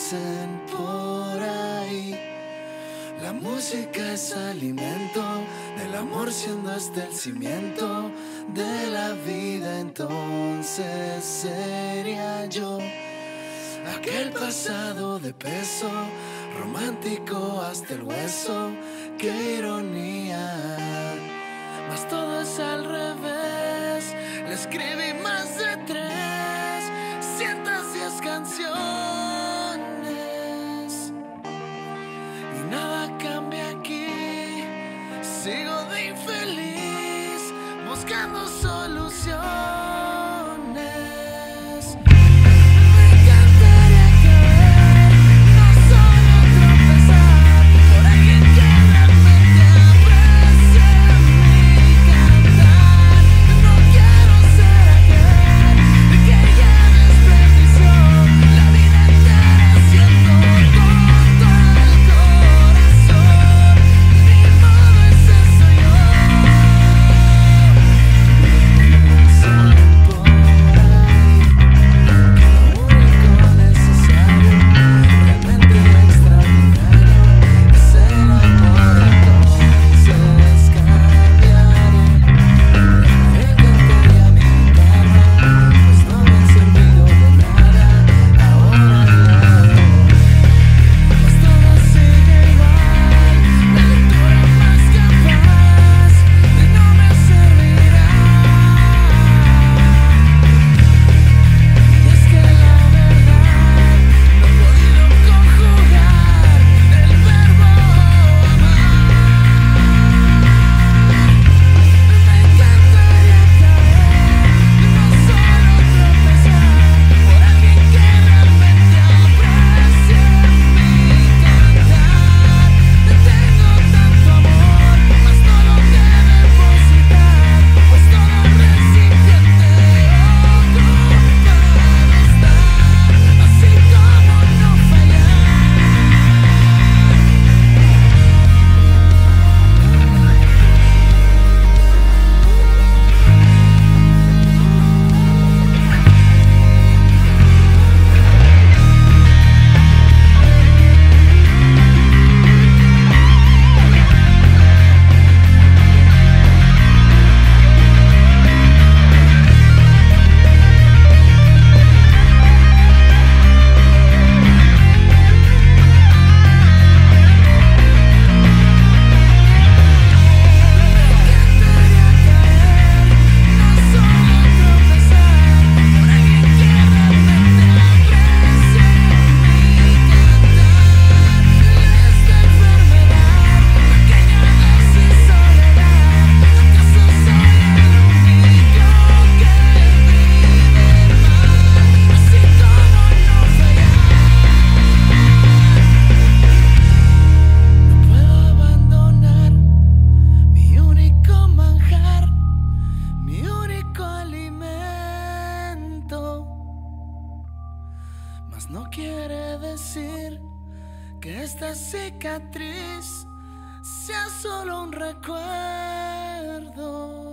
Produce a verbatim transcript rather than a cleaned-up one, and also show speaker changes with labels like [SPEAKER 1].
[SPEAKER 1] dicen por ahí. La música es alimento del amor, siendo este el cimiento de la vida. Entonces sería yo aquel pasado de peso, romántico hasta el hueso. Qué ironía, mas todo es al revés. Le escribí más de tres, cientos diez canciones, y nada cambia aquí. Sigo de infeliz, buscando soluciones. Mas no quiere decir que esta cicatriz sea solo un recuerdo.